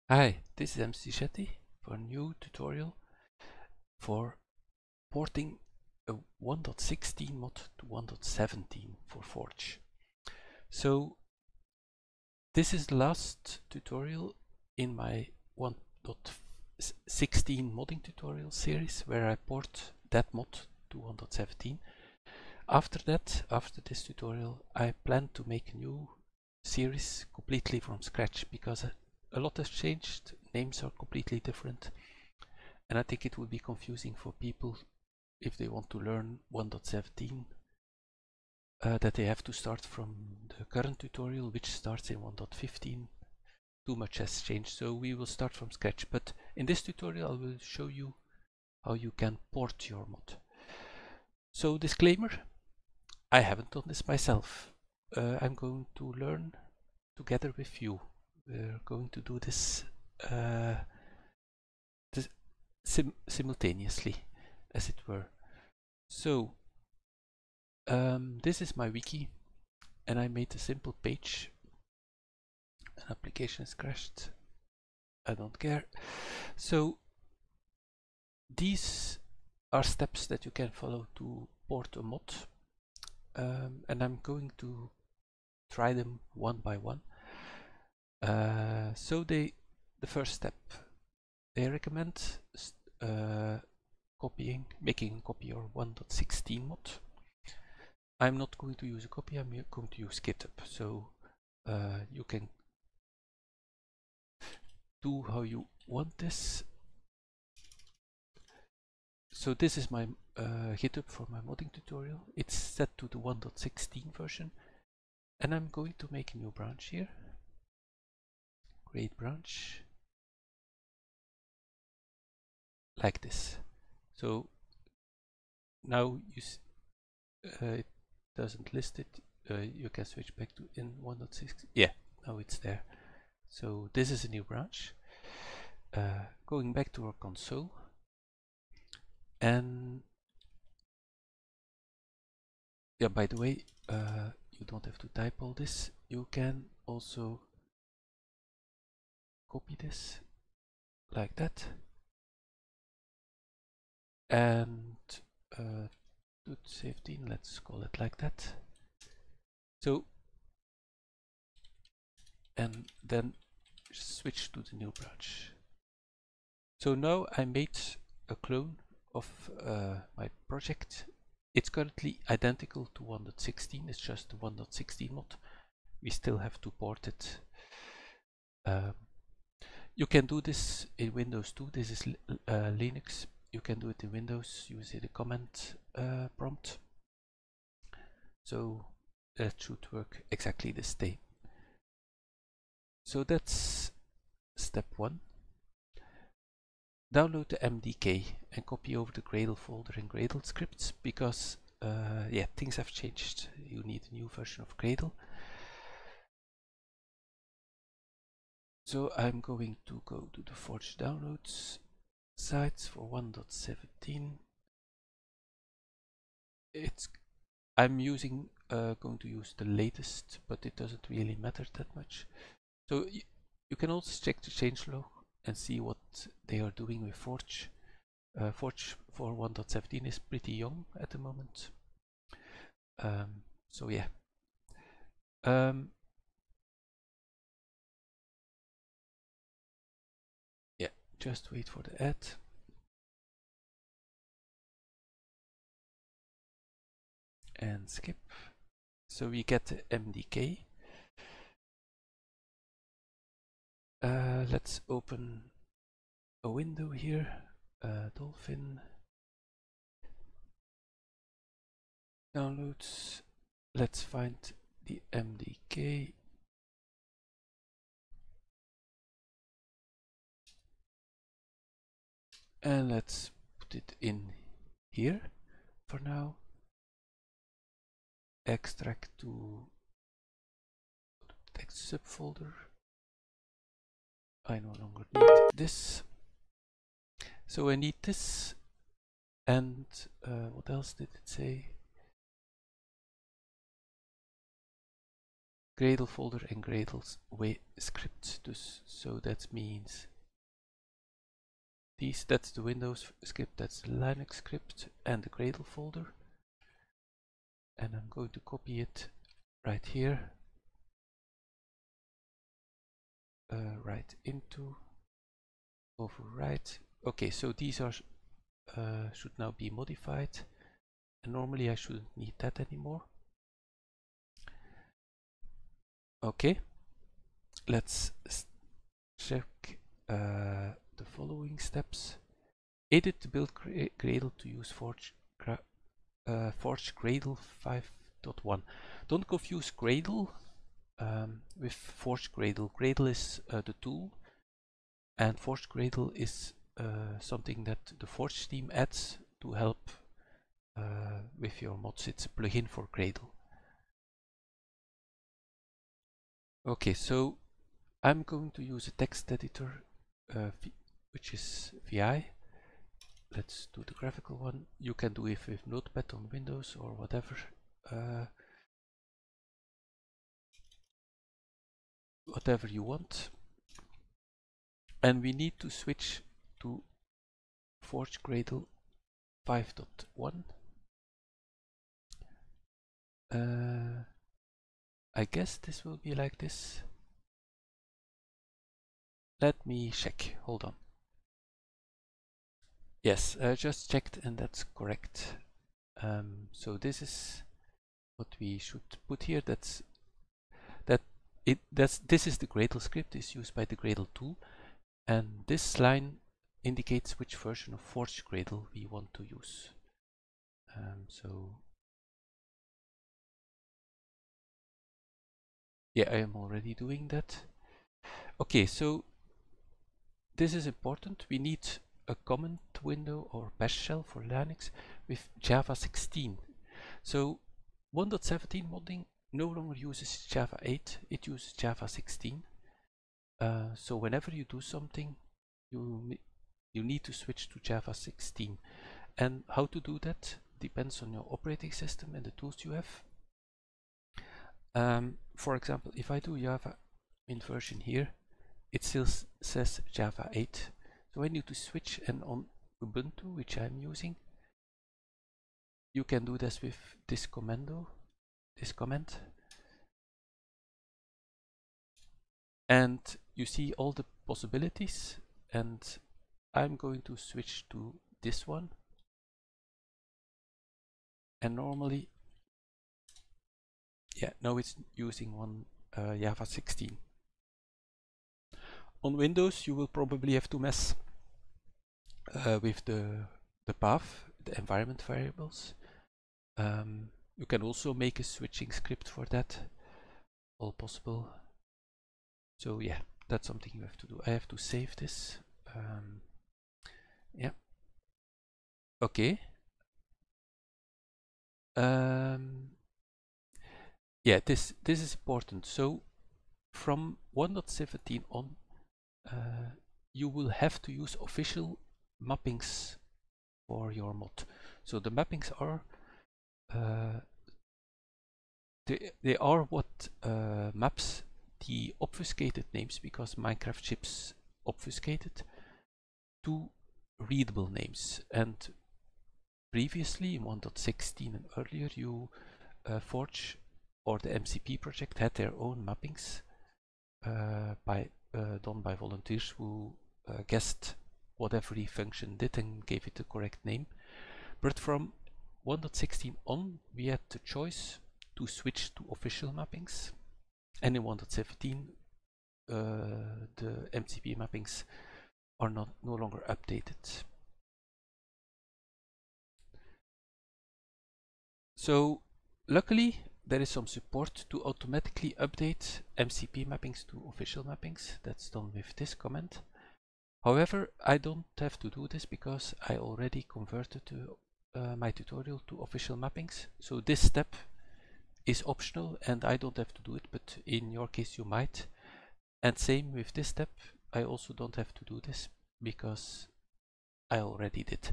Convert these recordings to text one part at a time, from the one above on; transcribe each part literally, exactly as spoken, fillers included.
Hi, this is M C Shetty for a new tutorial for porting a one point sixteen mod to one point seventeen for Forge. So this is the last tutorial in my one point sixteen modding tutorial series where I port that mod to one point seventeen. After that, after this tutorial, I plan to make a new series completely from scratch because a lot has changed, names are completely different, and I think it would be confusing for people if they want to learn one point seventeen uh, that they have to start from the current tutorial, which starts in one point fifteen. Too much has changed, so we will start from scratch. But in this tutorial I will show you how you can port your mod. So disclaimer, I haven't done this myself. Uh, I'm going to learn together with you. We're going to do this, uh, this sim simultaneously, as it were. So um, this is my wiki, and I made a simple page. An application is crashed. I don't care. So these are steps that you can follow to port a mod, um, and I'm going to try them one by one. Uh, so they, the first step, they recommend uh, copying, making a copy or one point sixteen mod. I'm not going to use a copy, I'm going to use GitHub. So uh, you can do how you want this. So this is my uh, GitHub for my modding tutorial. It's set to the one point sixteen version, and I'm going to make a new branch here. Create branch like this. So now you s uh, it doesn't list it. Uh, you can switch back to in one point six. Yeah, now it's there. So this is a new branch. Uh, going back to our console, and yeah, by the way, uh, you don't have to type all this. You can also copy this like that, and uh, to safety, let's call it like that. So, and then switch to the new branch. So now I made a clone of uh, my project. It's currently identical to one point sixteen, it's just the one point sixteen mod. We still have to port it. Um, you can do this in Windows too. This is uh, Linux. You can do it in Windows using the command uh, prompt. So that should work exactly the same. So that's step one. Download the M D K and copy over the Gradle folder in Gradle scripts because uh, yeah, things have changed. You need a new version of Gradle. So I'm going to go to the Forge downloads sites for one point seventeen. It's I'm using uh, going to use the latest, but it doesn't really matter that much. So you can also check the changelog and see what they are doing with Forge. Uh, Forge for one point seventeen is pretty young at the moment. Um, so yeah. Um, yeah, just wait for the ad. And skip. So we get the M D K. Uh, let's open a window here. Uh, Dolphin. Downloads. Let's find the M D K. And let's put it in here for now. Extract to text subfolder. I no longer need this. So I need this. And uh, what else did it say? Gradle folder and Gradle's way script. Dus, so that means these, that's the Windows script, that's the Linux script, and the Gradle folder. And I'm going to copy it right here, uh, right into overwrite. Okay, so these are uh, should now be modified, and normally I shouldn't need that anymore. Okay, let's check uh, the following steps. Edit the build Gradle to use Forge, uh, Forge Gradle five point one. Don't confuse Gradle um, with Forge Gradle. Gradle is uh, the tool, and Forge Gradle is uh, something that the Forge team adds to help uh, with your mods. It's a plugin for Gradle. Okay, so I'm going to use a text editor, uh, which is V I. Let's do the graphical one. You can do it with Notepad on Windows or whatever. Uh, whatever you want. And we need to switch to Forge Gradle five point one. Uh, I guess this will be like this. Let me check. Hold on. Yes, I just checked and that's correct. Um, so this is what we should put here. That's that it that's this is the Gradle script. Is used by the Gradle tool, and this line indicates which version of Forge Gradle we want to use. Um, so yeah, I am already doing that. Okay, so this is important. We need a comment window or bash shell for Linux with Java sixteen. So one point seventeen modding no longer uses Java eight, it uses Java sixteen. Uh, so whenever you do something, you you need to switch to Java sixteen. And how to do that depends on your operating system and the tools you have. Um, for example, if I do Java in version here, it still says Java eight. So I need to switch, and on Ubuntu, which I'm using, you can do this with this commando, this command. And you see all the possibilities, and I'm going to switch to this one. And normally, yeah, now it's using one uh, Java sixteen. On Windows, you will probably have to mess uh, with the, the path, the environment variables. Um, you can also make a switching script for that, all possible. So yeah, that's something you have to do. I have to save this. Um, yeah. Okay. Um, yeah, this this is important. So from one point seventeen on, uh, you will have to use official mappings for your mod. So the mappings are uh, they, they are what uh, maps the obfuscated names, because Minecraft ships obfuscated, to readable names. And previously in one point sixteen and earlier, you uh, Forge or the M C P project had their own mappings uh, by uh, done by volunteers who uh, guessed what every function did and gave it the correct name. But from one point sixteen on, we had the choice to switch to official mappings, and in one point seventeen uh, the M C P mappings are not no longer updated. So luckily there is some support to automatically update M C P mappings to official mappings. That's done with this command. However, I don't have to do this because I already converted to, uh, my tutorial to official mappings. So this step is optional and I don't have to do it, but in your case you might. And same with this step, I also don't have to do this because I already did.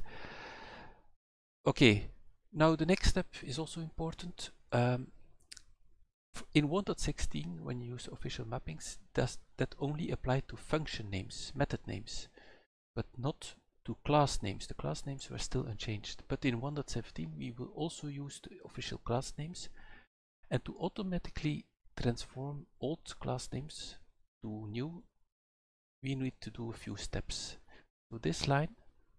Okay, now the next step is also important. Um, In one point sixteen, when you use official mappings, does that only apply to function names, method names, but not to class names. The class names were still unchanged. But in one point seventeen, we will also use the official class names, and to automatically transform old class names to new, we need to do a few steps. So this line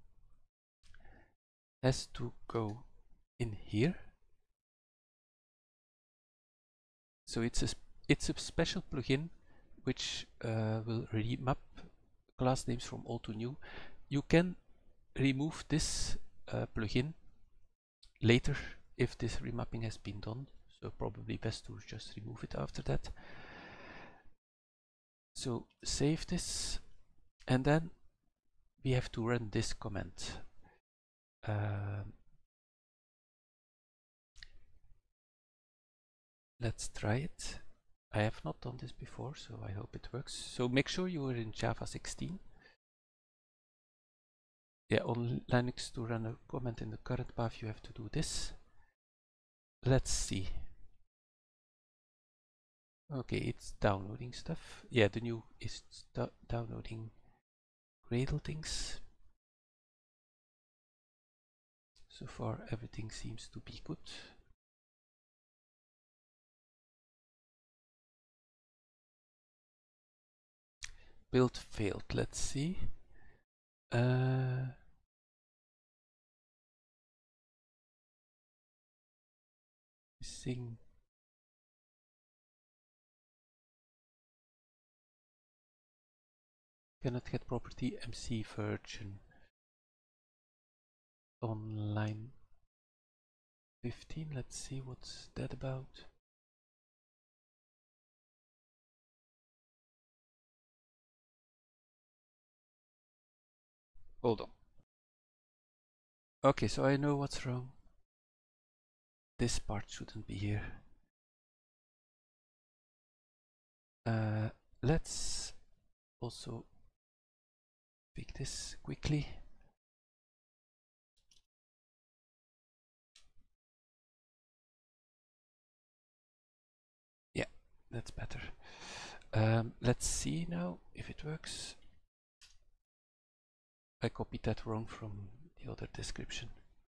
has to go in here. So it's a it's a special plugin which uh, will remap class names from old to new. You can remove this uh, plugin later if this remapping has been done. So probably best to just remove it after that. So save this, and then we have to run this command. Um, let's try it. I have not done this before, so I hope it works. So make sure you are in Java sixteen. Yeah, on Linux, to run a command in the current path, you have to do this. Let's see. Okay, it's downloading stuff. Yeah, the new is downloading Gradle things. So far, everything seems to be good. Build failed. Let's see. Uh, missing. Cannot get property M C version on line fifteen. Let's see what's that about. Hold on. Okay, so I know what's wrong. This part shouldn't be here. Uh, let's also pick this quickly. Yeah, that's better. Um, let's see now if it works. I copied that wrong from the other description.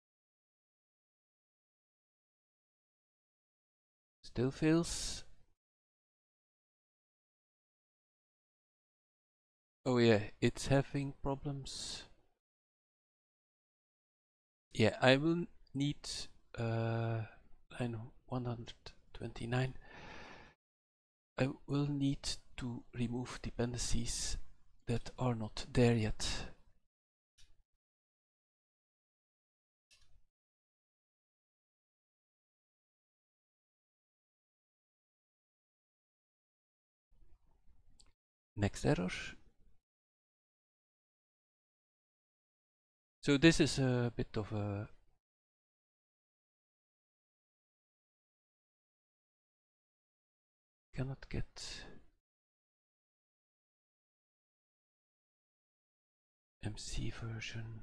Still fails. Oh yeah, it's having problems. Yeah, I will need uh, line one hundred twenty-nine. I will need to remove dependencies that are not there yet. Next error. So this is a bit of a cannot get M C version.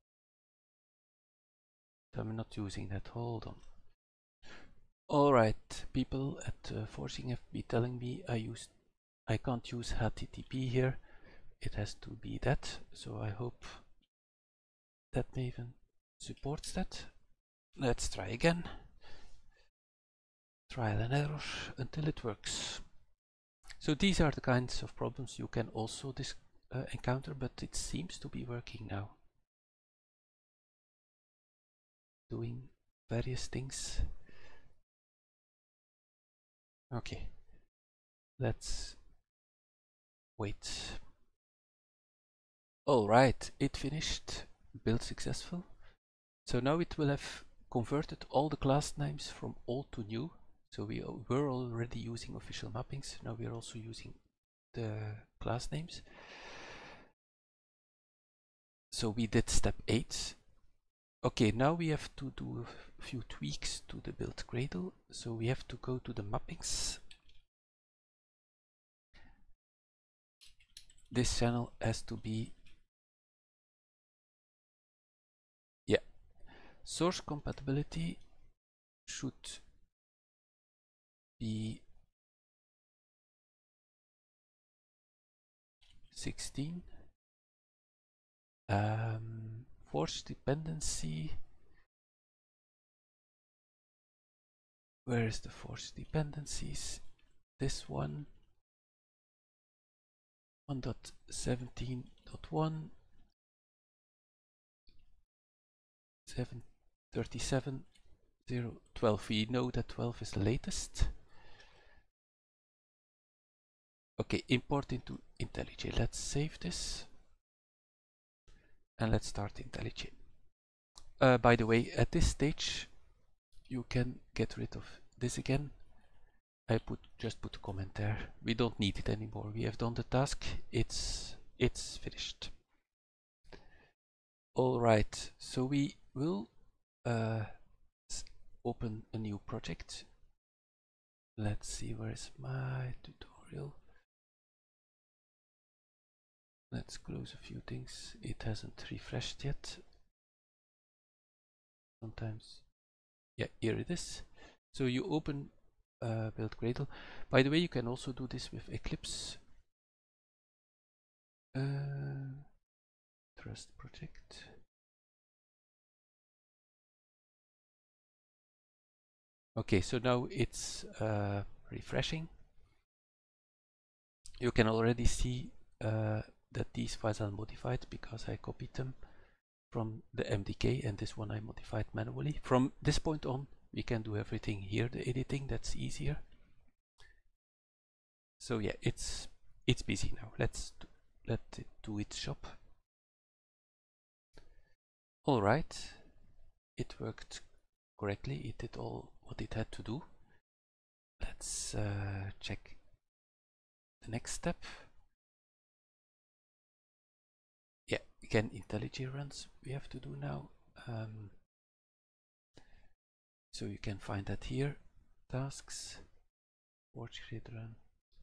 I'm not using that. Hold on. Alright, people at uh, Forcing F B telling me I used I can't use H T T P here. It has to be that. So I hope that Maven supports that. Let's try again. Trial and error until it works. So these are the kinds of problems you can also dis uh, encounter, but it seems to be working now. Doing various things. Okay, let's wait. Alright, it finished. Build successful. So now it will have converted all the class names from old to new. So we were already using official mappings. Now we are also using the class names. So we did step eight. Okay, now we have to do a few tweaks to the build Gradle. So we have to go to the mappings. This channel has to be, yeah, source compatibility should be sixteen. Um, force dependency. Where is the force dependencies? This one. one dot seventeen dot one. seven thirty-seven zero twelve. We know that twelve is the latest. Okay, import into IntelliJ. Let's save this. And let's start IntelliJ. Uh, by the way, at this stage, you can get rid of this again. I put just put a comment there. We don't need it anymore. We have done the task. It's it's finished. All right. So we will uh, open a new project. Let's see, where is my tutorial? Let's close a few things. It hasn't refreshed yet. Sometimes, yeah, here it is. So you open uh, Build Gradle. By the way, you can also do this with Eclipse. Uh, trust project. Okay, so now it's uh, refreshing. You can already see uh, that these files are modified because I copied them from the M D K, and this one I modified manually. From this point on, we can do everything here, the editing, that's easier. So yeah, it's it's busy now. Let's do, let it do its job. All right, it worked correctly. It did all what it had to do. Let's uh, check the next step. Yeah, again, IntelliJ runs we have to do now. Um, so you can find that here. Tasks, Forge Grid run.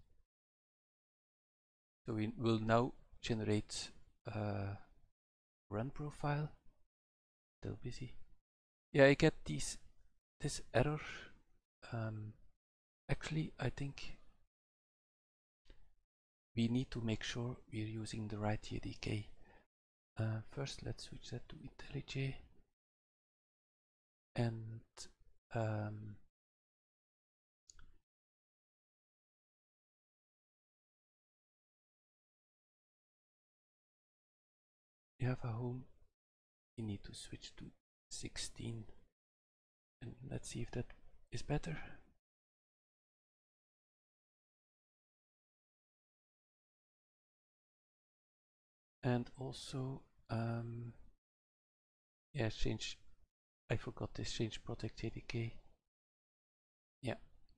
So we will now generate a run profile. Still busy. Yeah, I get these this error. Um, actually, I think we need to make sure we're using the right J D K. Uh, first, let's switch that to IntelliJ, and um, you have a home. You need to switch to sixteen, and let's see if that is better. And also, um, yeah, change. I forgot this. Change project J D K. Yeah.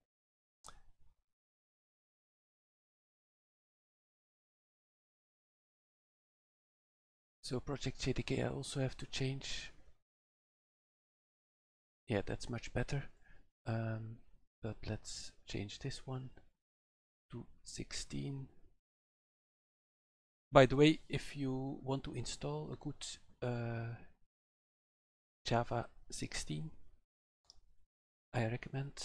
So project J D K I also have to change. Yeah, that's much better. Um, but let's change this one to sixteen. By the way, if you want to install a good uh, Java sixteen, I recommend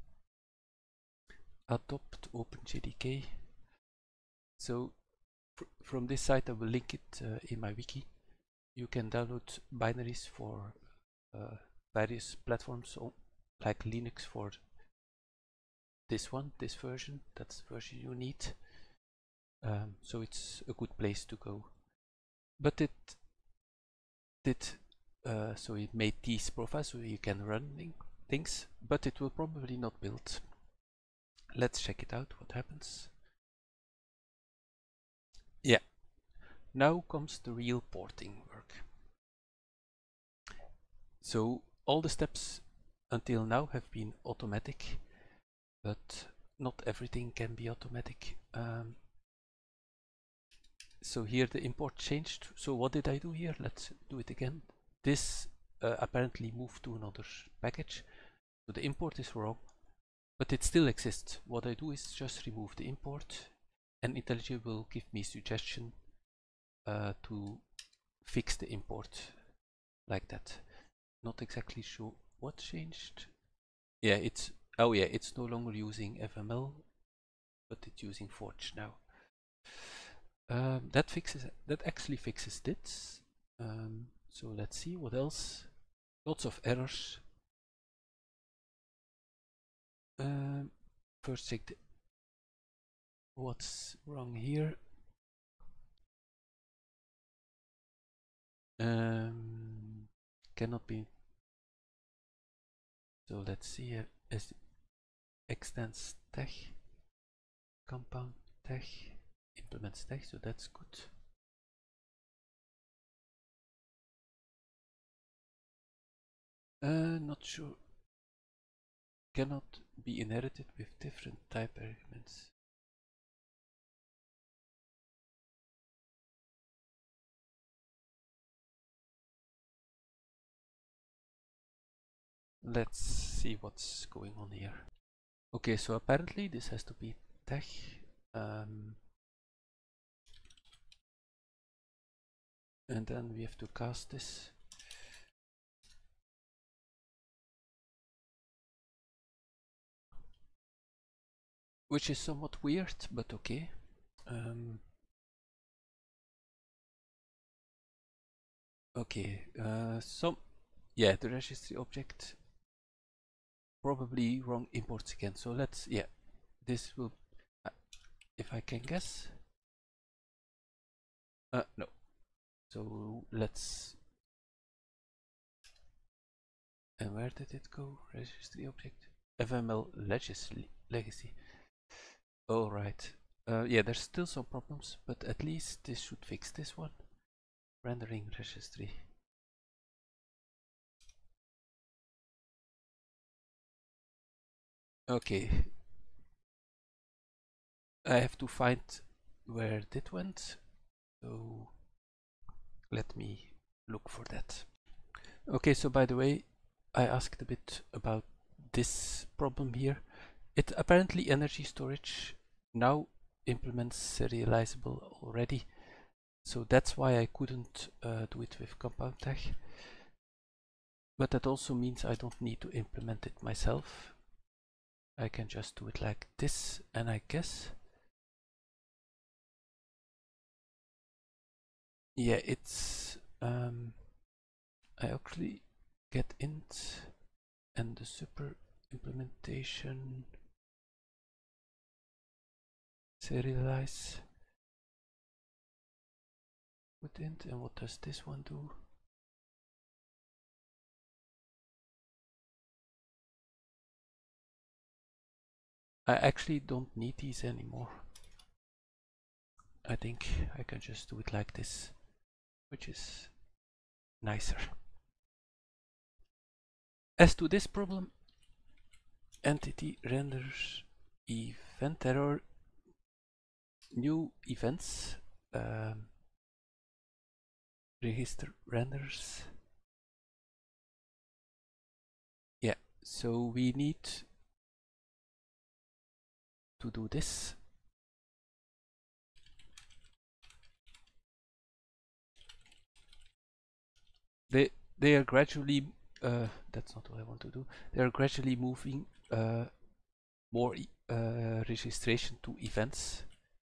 adopt OpenJDK. So fr from this site, I will link it uh, in my wiki. You can download binaries for uh, various platforms, like Linux for this one, this version. That's the version you need. Um, so it's a good place to go. But it did, uh, so it made these profiles so you can run things, but it will probably not build. Let's check it out, what happens. Yeah, now comes the real porting work. So all the steps until now have been automatic, but not everything can be automatic. Um, so here the import changed. So what did I do here? Let's do it again. This uh, apparently moved to another package. So the import is wrong, but it still exists. What I do is just remove the import, and IntelliJ will give me suggestion uh, to fix the import like that. Not exactly sure what changed. Yeah, it's oh yeah, it's no longer using F M L, but it's using Forge now. Um, that fixes that actually fixes this. Um, so let's see what else. Lots of errors. Um, first check the, what's wrong here. Um, cannot be. So let's see uh, as extends tech, compound tech, implements tech. So that's good. Uh, not sure. Cannot be inherited with different type arguments. Let's see what's going on here. Okay, so apparently this has to be tech. Um, and then we have to cast this. Which is somewhat weird, but okay. Um, okay, uh, some, yeah, the registry object probably wrong imports again. So let's, yeah, this will, uh, if I can guess, uh, no. So let's, and where did it go? Registry object, F M L legacy. All right. Uh, yeah, there's still some problems, but at least this should fix this one. Rendering registry. Okay. I have to find where it went. So let me look for that. Okay, so by the way, I asked a bit about this problem here. It apparently energy storage now implements serializable already. So that's why I couldn't uh, do it with compound tech. But that also means I don't need to implement it myself. I can just do it like this, and I guess, yeah, it's, um, I actually get int and the super implementation serialize with int, and what does this one do? I actually don't need these anymore. I think I can just do it like this, which is nicer. As to this problem, entity renders event error, new events, um, register renders. Yeah, so we need to do this. They they are gradually, uh, that's not what I want to do. They are gradually moving uh, more e uh, registration to events.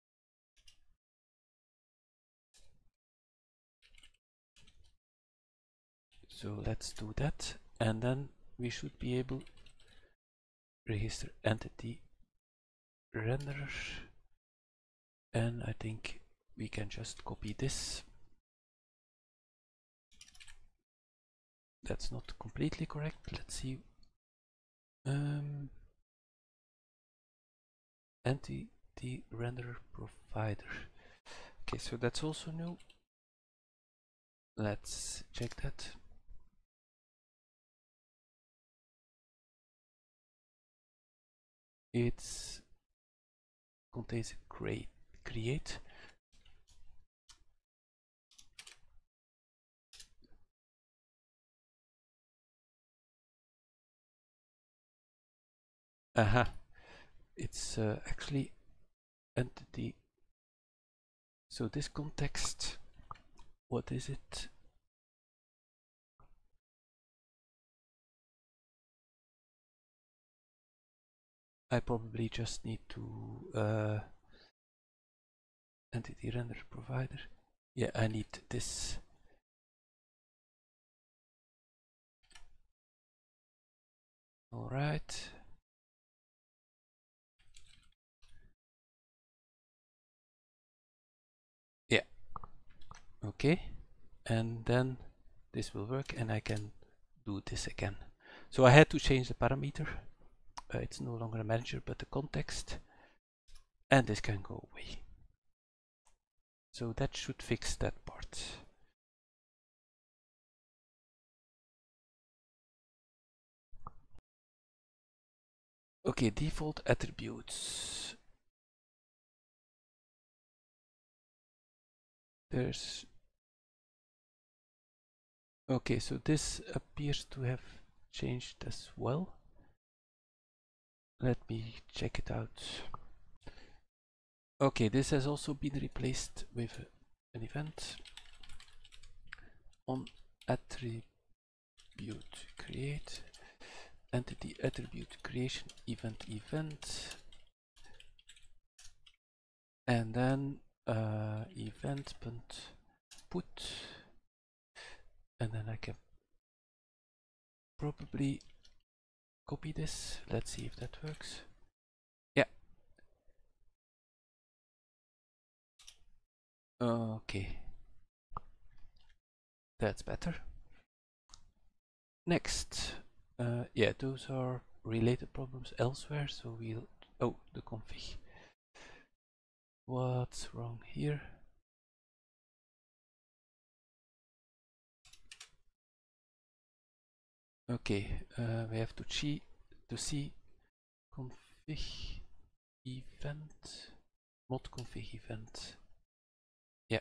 So let's do that, and then we should be able register entity renderer, and I think we can just copy this. That's not completely correct. Let's see. Um, entity renderer provider. Okay, so that's also new. Let's check that. It contains a create create. Aha, it's uh, actually entity. So this context, what is it? I probably just need to uh, entity render provider. Yeah, I need this. All right. Yeah. Okay. And then this will work and I can do this again. So I had to change the parameter. Uh, it's no longer a manager but the context. And this can go away. So that should fix that part. Okay, default attributes. There's... Okay, so this appears to have changed as well. Let me check it out. Okay, this has also been replaced with an event on attribute create entity attribute creation event event and then uh, event put, and then I can probably copy this. Let's see if that works. Yeah. Okay. That's better. Next. Uh, yeah, those are related problems elsewhere, so we'll... Oh, the config. What's wrong here? Okay, uh, we have to see to see config event mod config event. Yeah,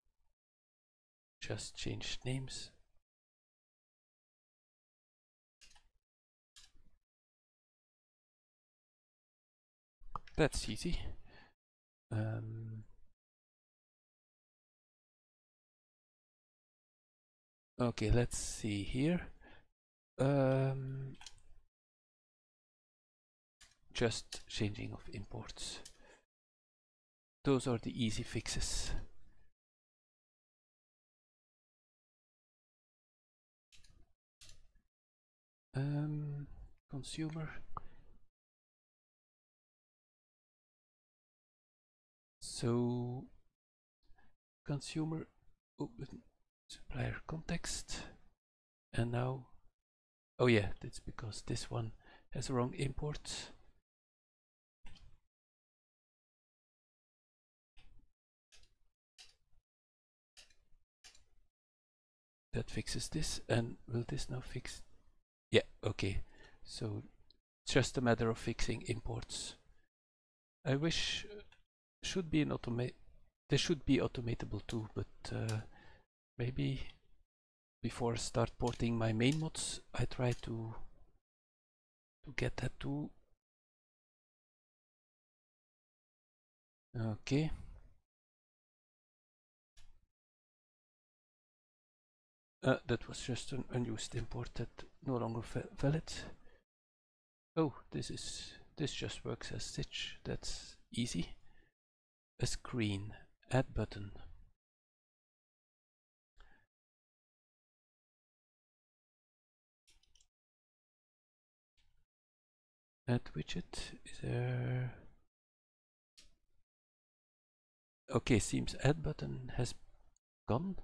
just change names. That's easy. Um, okay, let's see here. Um, just changing of imports. Those are the easy fixes. Um, consumer. So consumer open supplier context, and now, oh yeah, that's because this one has wrong import. That fixes this, and will this now fix? Yeah, okay. So it's just a matter of fixing imports. I wish uh, should be an automate. This should be automatable too, but uh, maybe before I start porting my main mods, I try to to get that too. Okay. Uh, that was just an unused import that no longer valid. Oh, this is this just works as stitch. That's easy. A screen, add button. Add widget. Is there? Okay, seems add button has gone.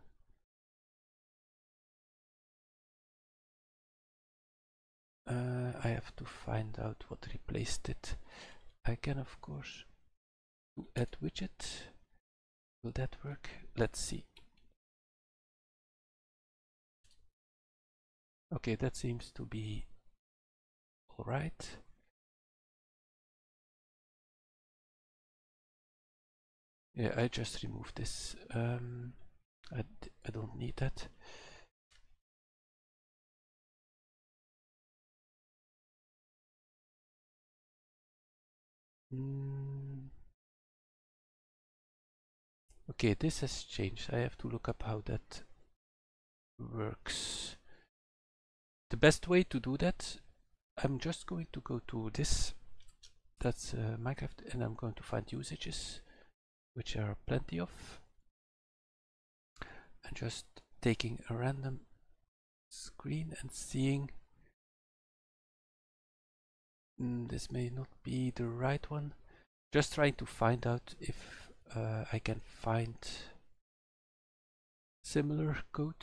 Uh, I have to find out what replaced it. I can of course do add widget. Will that work? Let's see. Okay, that seems to be alright. Yeah, I just removed this. Um, I, d I don't need that. Mm. Okay, this has changed. I have to look up how that works. The best way to do that, I'm just going to go to this. That's uh, Minecraft, and I'm going to find usages. which there are plenty of, and just taking a random screen and seeing mm, this may not be the right one. Just trying to find out if uh, I can find similar code.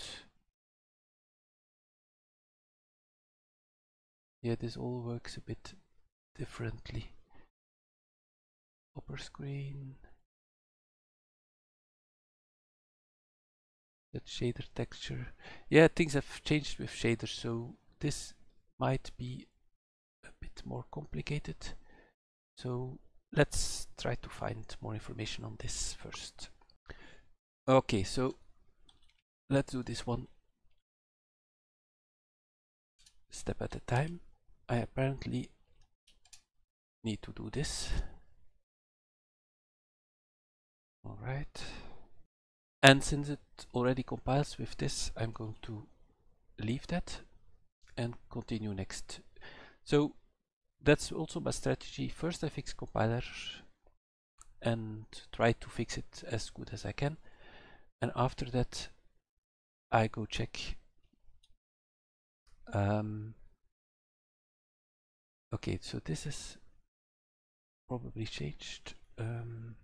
Yeah, this all works a bit differently. Upper screen. That shader texture. Yeah, things have changed with shaders, so this might be a bit more complicated. So let's try to find more information on this first. Okay, so let's do this one step at a time. I apparently need to do this. All right. And since it already compiles with this, I'm going to leave that and continue next. So that's also my strategy. First I fix compiler and try to fix it as good as I can. And after that I go check. Um, okay, so this is probably changed. Um,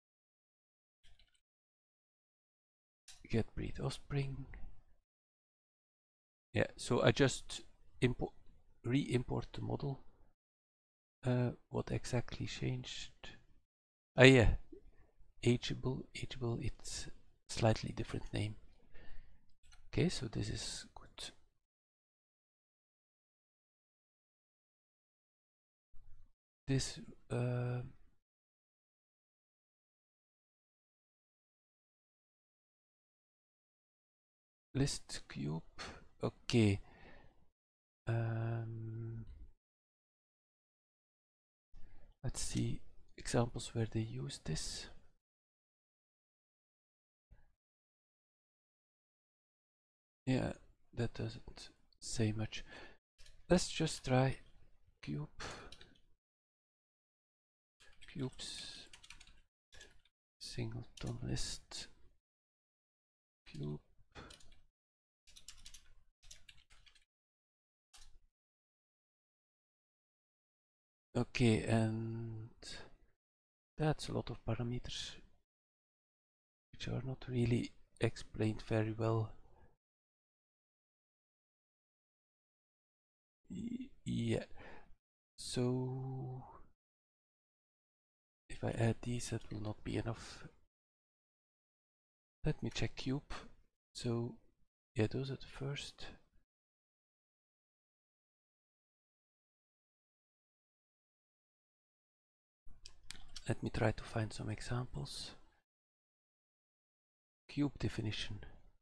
get breed offspring. Yeah, so I just import, re-import the model. Uh, what exactly changed? Ah, yeah, ageable, ageable. It's slightly different name. Okay, so this is good. This uh, list cube. Okay. Um, let's see examples where they use this. Yeah, that doesn't say much. Let's just try cube. Cubes. Singleton list. Cube. Okay, and that's a lot of parameters which are not really explained very well. Y yeah, so if I add these, that will not be enough. Let me check cube. So yeah, those are the first. Let me try to find some examples. Cube definition.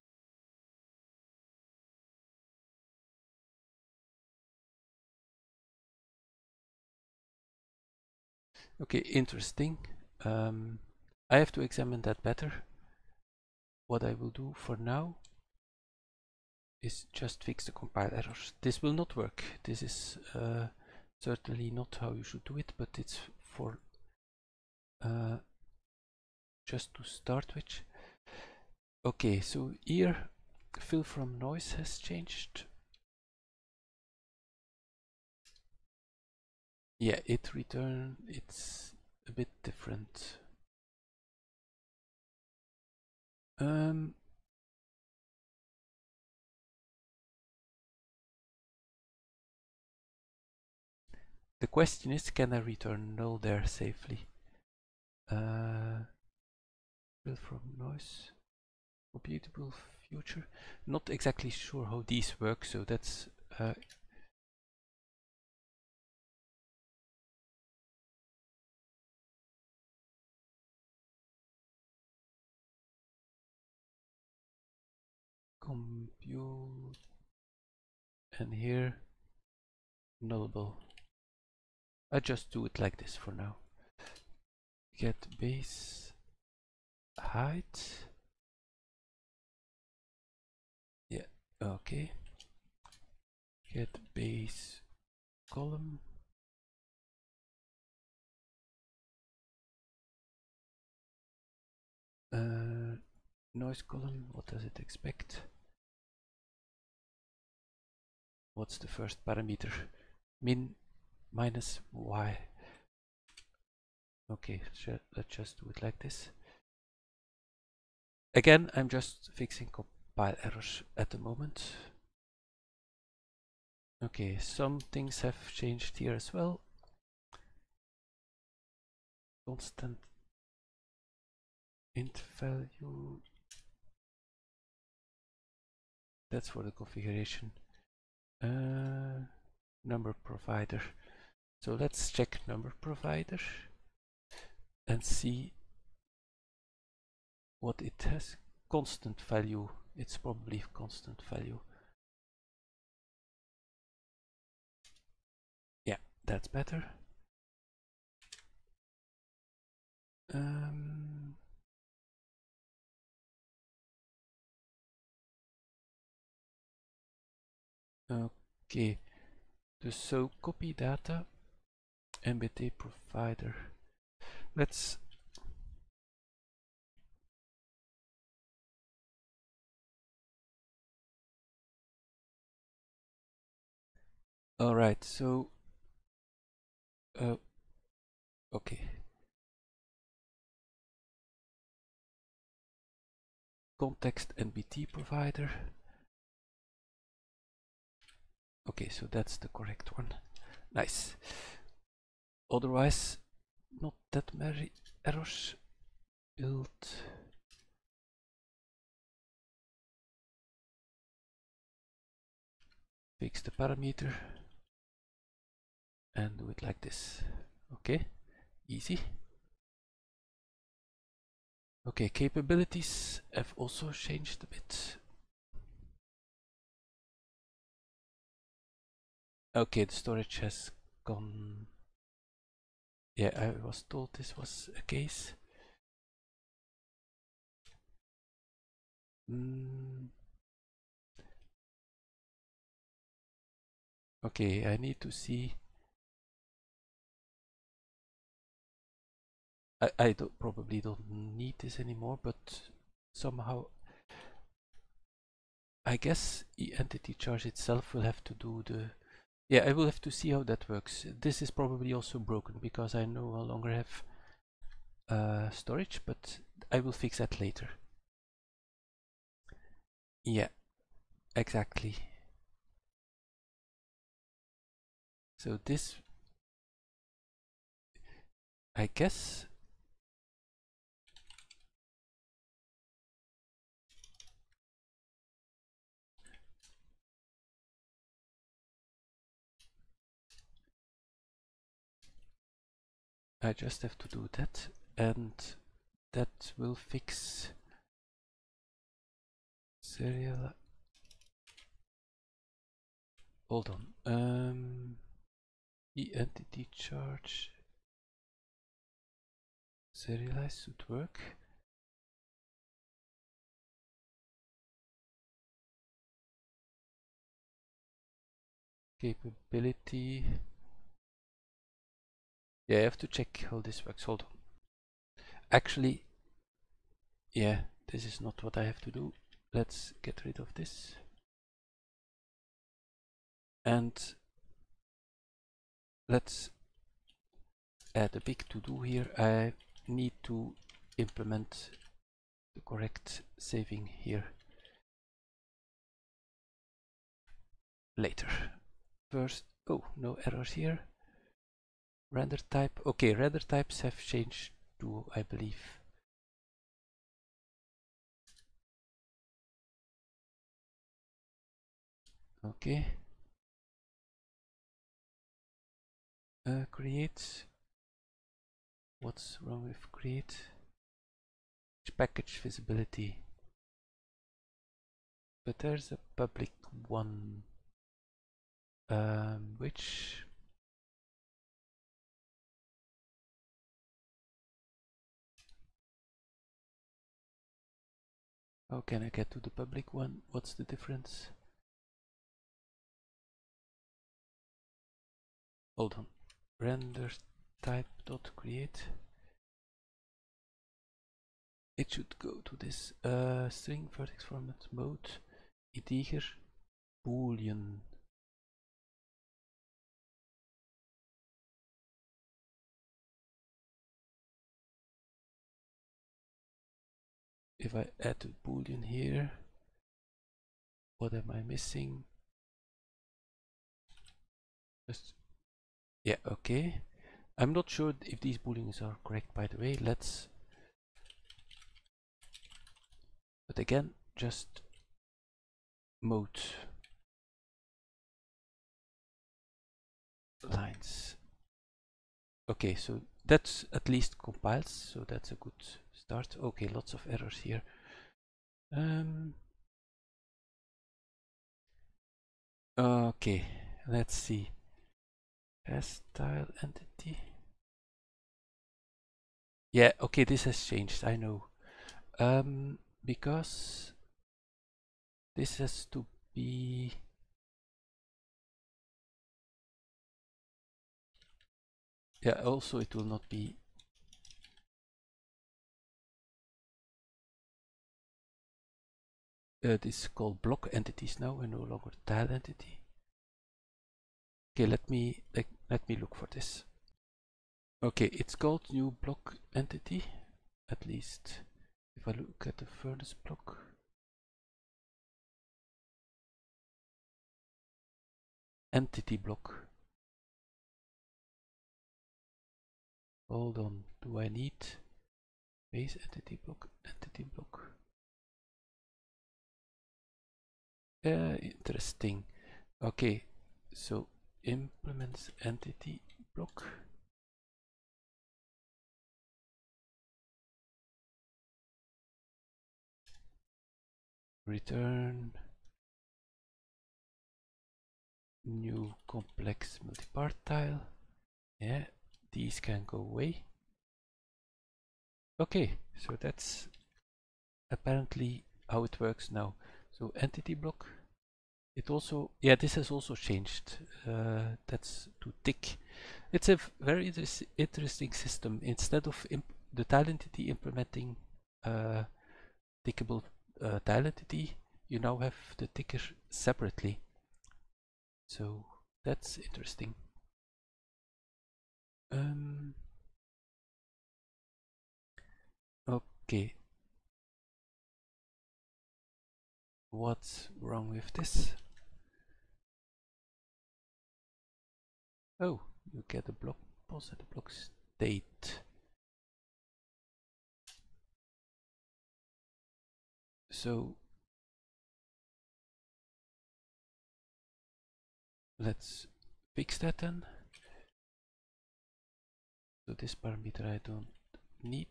Okay, interesting. Um, I have to examine that better. What I will do for now is just fix the compile errors. This will not work. This is uh, certainly not how you should do it, but it's for uh, just to start with. Okay, so here fill from noise has changed. Yeah, it return, it's a bit different. Um, the question is, can I return null there safely? Uh, fill from noise, computable future. Not exactly sure how these work, so that's uh, compute, and here nullable. I just do it like this for now. Get base height. Yeah, okay. Get base column. Uh, noise column, what does it expect? What's the first parameter? Min, minus y. Okay, let's just do it like this. Again, I'm just fixing compile errors at the moment. Okay, some things have changed here as well. Constant int value. That's for the configuration. Uh, number provider. So let's check number provider and see what it has. Constant value. It's probably constant value. Yeah, that's better. Um, okay, so copy data, M B T provider. Let's all right. So, uh, okay. Context N B T provider. Okay, so that's the correct one. Nice. Otherwise, not that many errors. Build. Fix the parameter and do it like this. Okay, easy. Okay, capabilities have also changed a bit. Okay, the storage has gone. Yeah, I was told this was a case. Mm. Okay, I need to see. I, I don't, probably don't need this anymore, but somehow I guess entity charge itself will have to do the. Yeah, I will have to see how that works. This is probably also broken because I no longer have uh, storage, but I will fix that later. Yeah, exactly. So this, I guess, I just have to do that, and that will fix serial. Hold on. Um, the entity charge serialize should work. Capability. Yeah, I have to check how this works. Hold on. Actually, yeah, this is not what I have to do. Let's get rid of this. And let's add a big to-do here. I need to implement the correct saving here later. First, oh, no errors here. Render type. Okay, render types have changed too, I believe. Okay. Uh, create. What's wrong with create? Package visibility. But there's a public one. Um, which? How can I get to the public one? What's the difference? Hold on. Render type dot create. it should go to this uh, string vertex format mode integer boolean. If I add a boolean here, what am I missing? Just yeah, okay. I'm not sure if these booleans are correct, by the way. Let's, but again, just mode lines. Okay, so that's at least compiles, so that's a good start. Okay, lots of errors here. Um, okay, let's see. Style entity. Yeah, okay, this has changed, I know. Um, because this has to be yeah, also it will not be uh, this is called block entities now and no longer tile entity. Okay, let me let, let me look for this. Okay, it's called new block entity, at least if I look at the furnace block. Entity block. Hold on, do I need base entity block, entity block? Uh, interesting. Okay, so implements entity block. Return new complex multipart tile. Yeah, these can go away. Okay, so that's apparently how it works now. So entity block, it also, yeah, this has also changed. Uh, that's to tick. It's a very inter interesting system. Instead of imp the tile entity implementing uh, tickable uh, tile entity, you now have the ticker separately. So that's interesting. Um, okay. What's wrong with this? Oh, you get a block pos and a block state. So let's fix that then. So this parameter I don't need.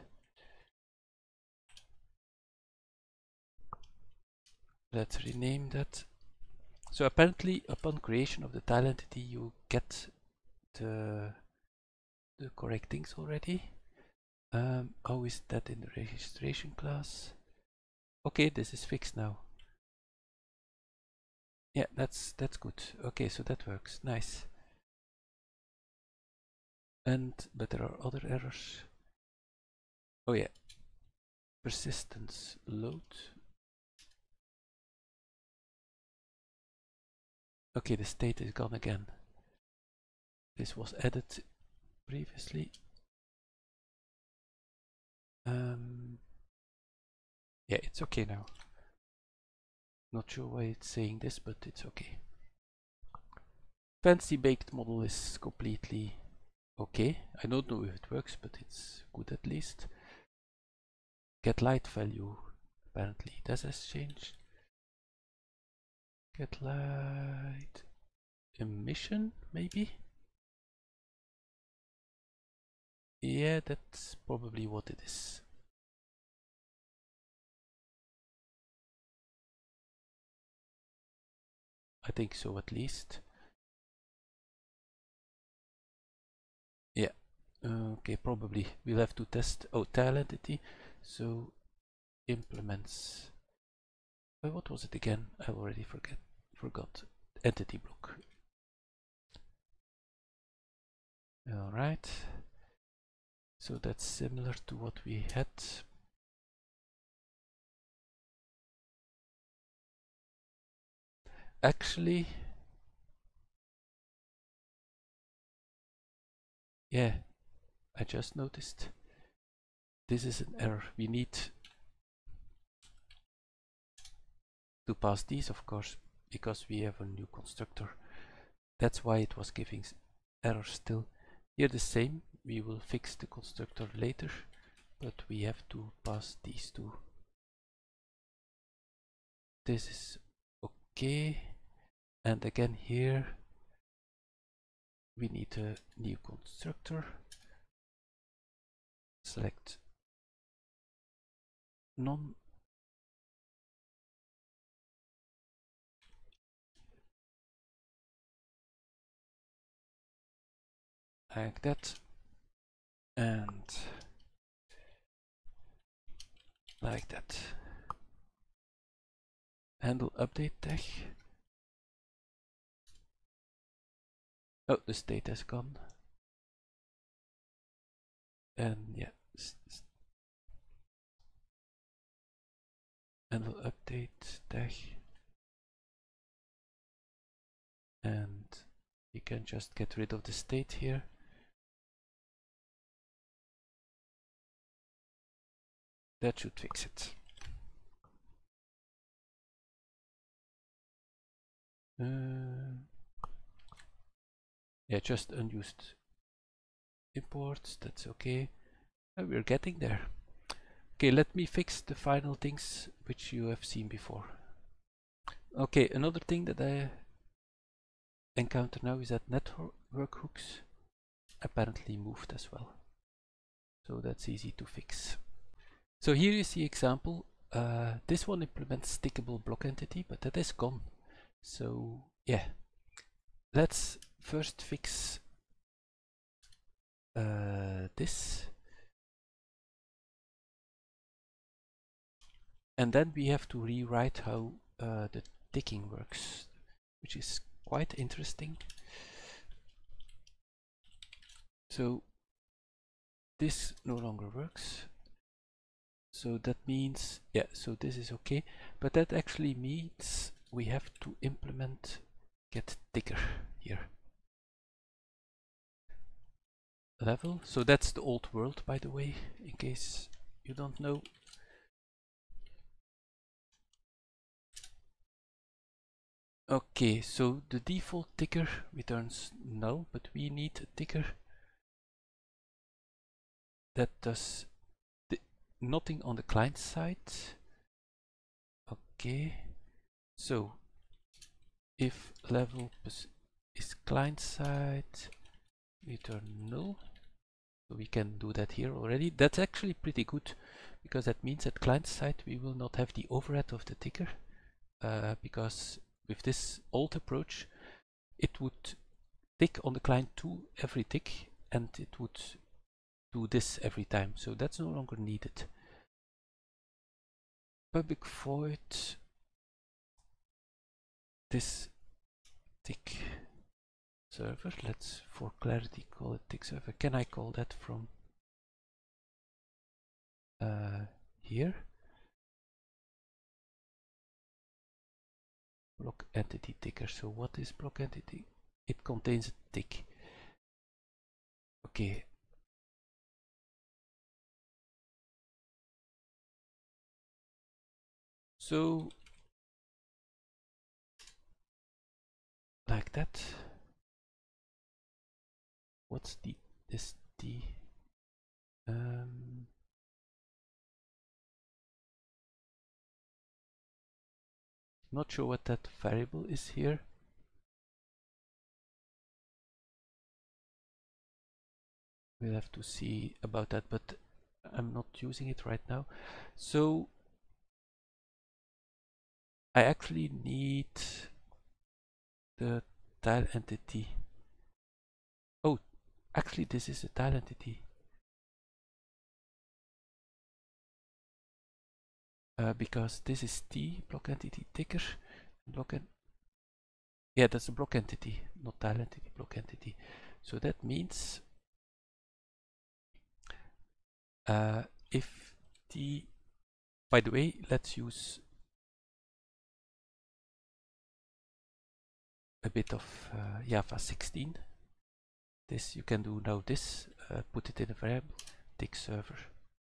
Let's rename that. So apparently upon creation of the tile entity you get the, the correct things already. Um, how is that in the registration class? Okay, this is fixed now. Yeah, that's that's good. Okay, so that works. Nice. And but there are other errors. Oh yeah. Persistence load. Okay, the state is gone again. This was added previously. Um, yeah, it's okay now. Not sure why it's saying this, but it's okay. Fancy baked model is completely okay. I don't know if it works, but it's good at least. Get light value, apparently that has changed. Get light emission, maybe? Yeah, that's probably what it is. I think so, at least. Yeah. Uh, okay, probably. We'll have to test. Oh, tile entity. So implements. Uh, what was it again? I already forget. Forgot. Entity block. All right. So that's similar to what we had. actually, yeah, I just noticed this is an error. We need to pass these, of course, because we have a new constructor. That's why it was giving error still. Here the same, we will fix the constructor later, but we have to pass these two. This is okay, and again here we need a new constructor. Select none. Like that, and like that. Handle update tag. Oh, the state has gone. And yeah, handle update tag. And you can just get rid of the state here. That should fix it. Uh, yeah, just unused imports, that's okay. Oh, we're getting there. Okay, let me fix the final things which you have seen before. Okay, another thing that I encounter now is that network hooks apparently moved as well. So that's easy to fix. So here you see example. Uh, this one implements stickable block entity, but that is gone. So yeah, let's first fix uh, this. And then we have to rewrite how uh, the ticking works, which is quite interesting. So this no longer works. So that means, yeah, so this is okay. But that actually means we have to implement get ticker here. Level. So that's the old world, by the way, in case you don't know. Okay, so the default ticker returns null, but we need a ticker that does the, nothing on the client side. Okay, so if level is client side, return null. So we can do that here already. That's actually pretty good, because that means at client side we will not have the overhead of the ticker, uh, because with this old approach it would tick on the client two every tick, and it would do this every time, so that's no longer needed. Public void this tick server, let's for clarity call it tick server. Can I call that from uh, here? Block entity ticker. So what is block entity? It contains a tick. Okay. So like that. What's the this the um not sure what that variable is here. We'll have to see about that, but I'm not using it right now. So I actually need the tile entity. Oh, actually this is a tile entity. Uh, because this is T, block entity ticker, block en yeah, that's a block entity, not tile entity, block entity. So that means uh, if the, by the way, let's use a bit of uh, Java sixteen. This you can do now. This uh, put it in a variable, tick server.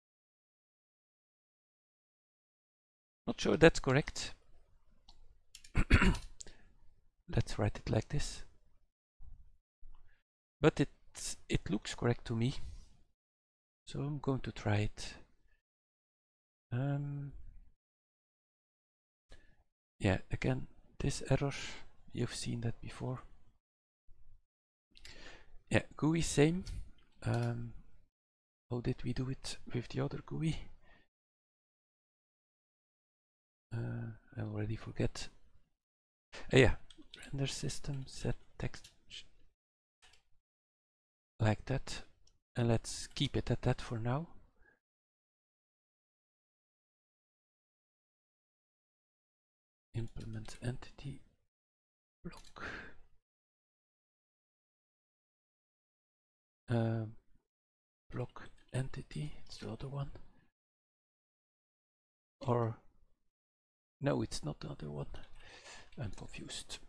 Not sure that's correct. Let's write it like this. But it it looks correct to me, so I'm going to try it. Um, yeah, again, this error, you've seen that before. Yeah, G U I same. Um, how did we do it with the other G U I? Uh, I already forget. Uh, yeah, render system set text like that, and let's keep it at that for now. Implement entity block. Um, block entity, it's the other one. Or no, it's not the other one. I'm confused.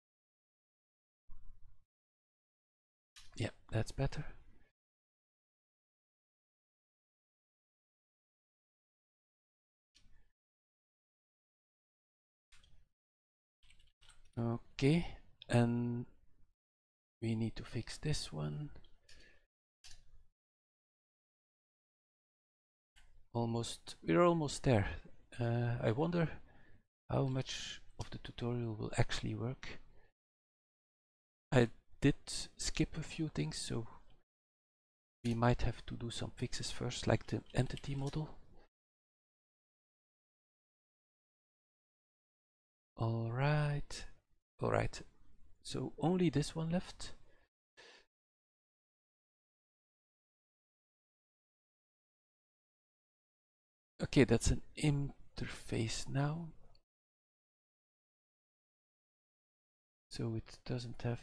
Yeah, that's better. Okay, and we need to fix this one. Almost, we're almost there. Uh, I wonder how much of the tutorial will actually work. I did skip a few things, so we might have to do some fixes first, like the entity model. Alright, alright. So only this one left. Okay, that's an interface now. So it doesn't have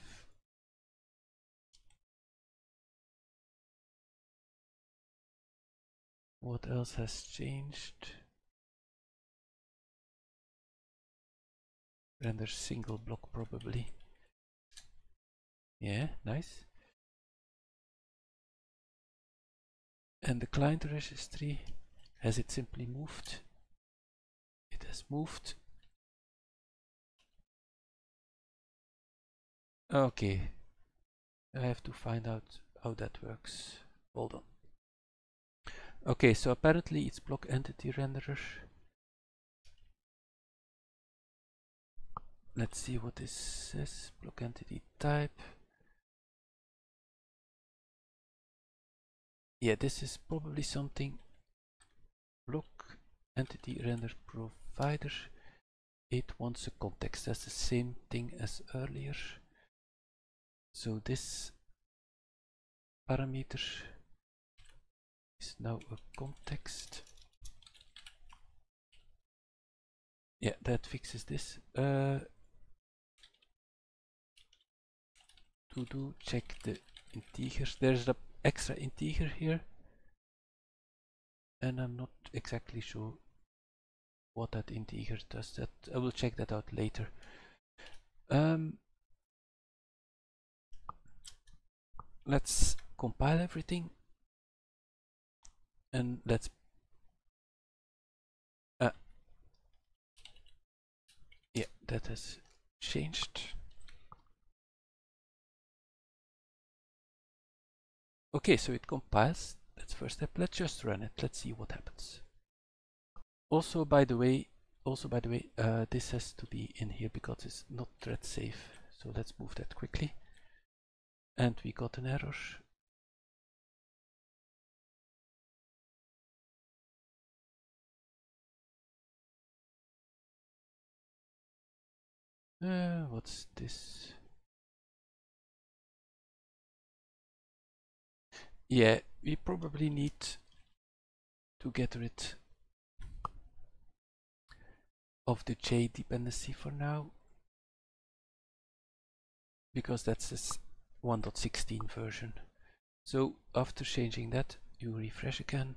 what else has changed? Render single block probably. Yeah, nice. And the client registry, has it simply moved? It has moved. Okay, I have to find out how that works. Hold on. Okay, so apparently it's block entity renderer. Let's see what this says. Block entity type. Yeah, this is probably something. Block entity render provider. It wants a context. That's the same thing as earlier. So this parameter is now a context. Yeah, that fixes this. Uh, to do check the integers. There's the extra integer here, and I'm not exactly sure what that integer does. That I will check that out later. Um, let's compile everything, and let's. Uh, yeah, that has changed. Okay, so it compiles. That's first step. Let's just run it. Let's see what happens. Also, by the way, also by the way, uh, this has to be in here because it's not thread safe. So let's move that quickly. And we got an error. Uh, what's this? Yeah, we probably need to get rid of the J dependency for now, because that's this one point sixteen version. So after changing that, you refresh again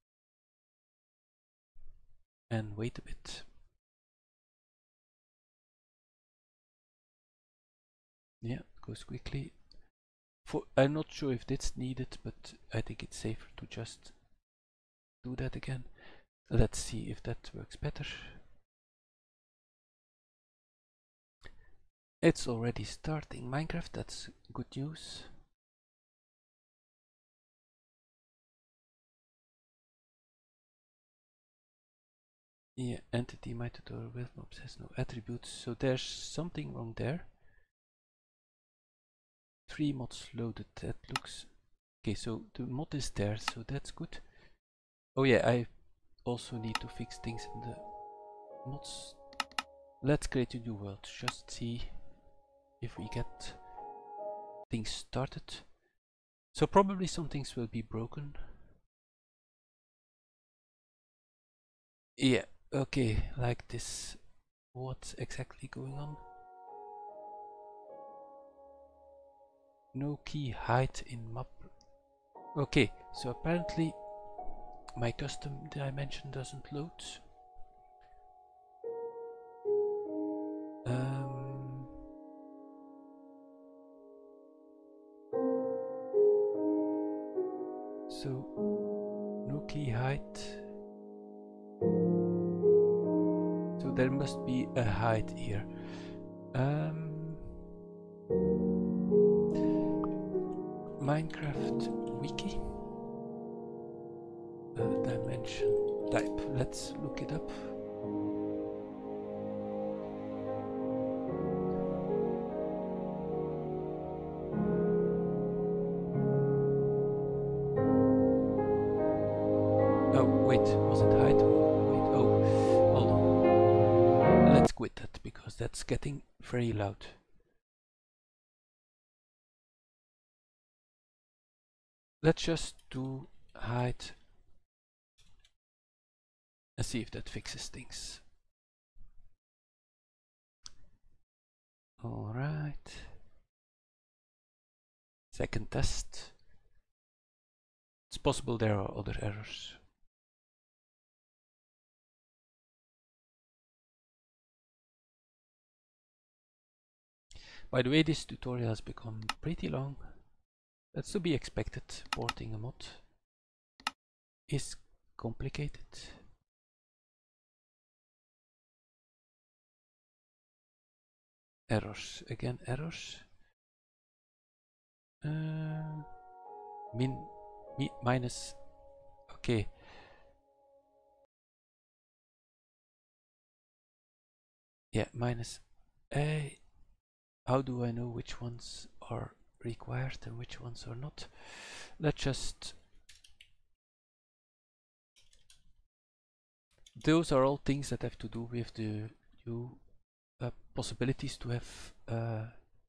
and wait a bit. Yeah, it goes quickly. For I'm not sure if that's needed, but I think it's safer to just do that again. Let's see if that works better. It's already starting Minecraft, that's good news. Yeah, entity my tutorial with mobs has no attributes, so there's something wrong there. Three mods loaded, that looks okay. So the mod is there, so that's good. Oh yeah, I also need to fix things in the mods. Let's create a new world, just see if we get things started. So probably some things will be broken. Yeah, okay, like this. What's exactly going on? No key hide in map. Okay, so apparently my custom dimension doesn't load. Um, so no key hide. So there must be a hide here. Um, Minecraft wiki. Uh, dimension type. Let's look it up. Oh wait, was it hide? Wait, oh, hold on. Let's quit that because that's getting very loud. Let's just do hide and see if that fixes things. All right. Second test. It's possible there are other errors. By the way, this tutorial has become pretty long. That's to be expected. Porting a mod is complicated. Errors, again errors. Uh, min, mi, minus, okay. Yeah, minus A. How do I know which ones are required and which ones are not? Let's just... Those are all things that have to do with the new uh, possibilities to have... Uh,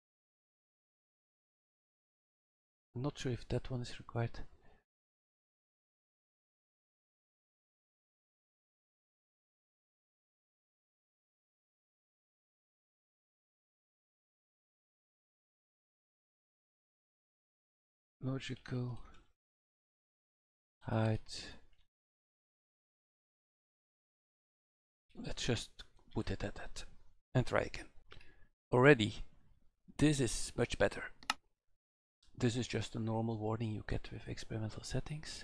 I'm not sure if that one is required. Logical height. Let's just put it at that and try again. Already, this is much better. This is just a normal warning you get with experimental settings.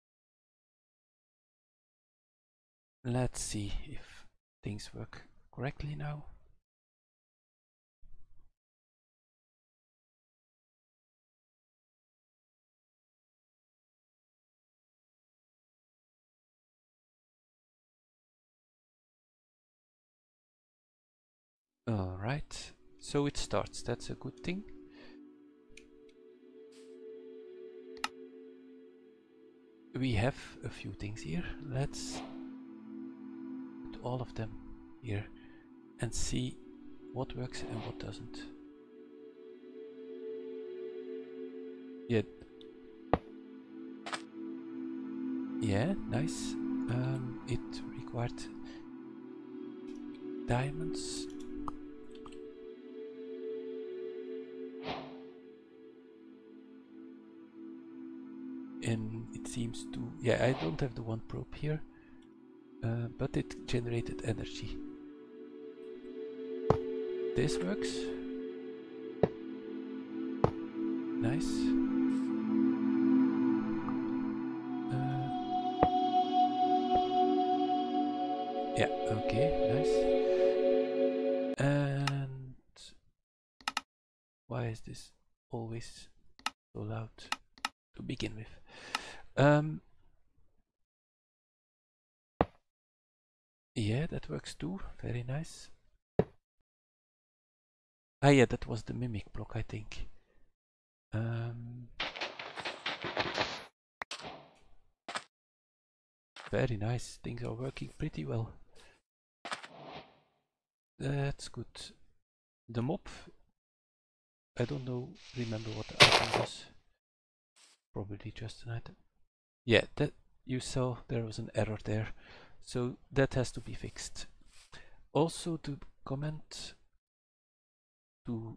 Let's see if things work correctly now. Alright, so it starts, that's a good thing. We have a few things here. Let's put all of them here and see what works and what doesn't. Yeah, yeah, nice. Um, it required diamonds. And it seems to, yeah, I don't have the one probe here, uh, but it generated energy. This works. Okay, nice. And why is this always so loud to begin with? Um, yeah, that works too. Very nice. Ah, yeah, that was the mimic block, I think. Um, very nice. Things are working pretty well. That's good. The mob, I don't know, remember what the item was. Probably just an item. Yeah, that you saw there was an error there. So that has to be fixed. Also to comment to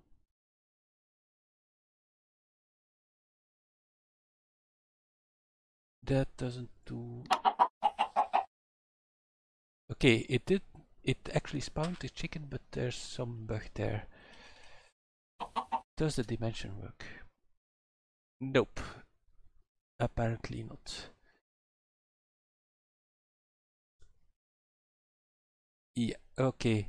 that doesn't do. Okay, it did. It actually spawned the chicken, but there's some bug there. Does the dimension work? Nope. Apparently not. Yeah, okay.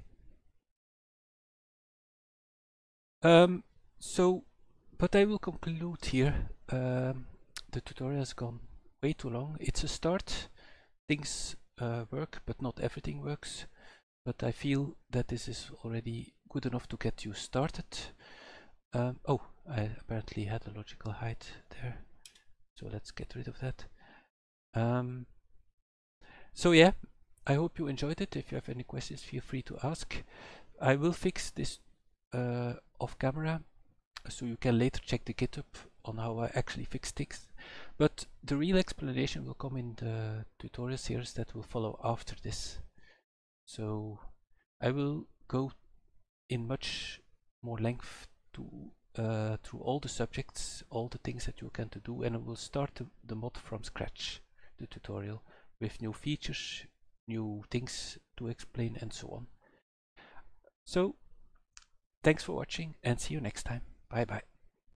Um, so, but I will conclude here. Um, the tutorial has gone way too long. It's a start. Things uh, work, but not everything works. But I feel that this is already good enough to get you started. Um, oh, I apparently had a logical height there. So let's get rid of that. Um, so yeah, I hope you enjoyed it. If you have any questions, feel free to ask. I will fix this uh, off camera, so you can later check the GitHub on how I actually fix things. But the real explanation will come in the tutorial series that will follow after this. So I will go in much more length to uh, through all the subjects, all the things that you can to do, and I will start the, the mod from scratch, the tutorial, with new features, new things to explain, and so on. So thanks for watching and see you next time. Bye bye.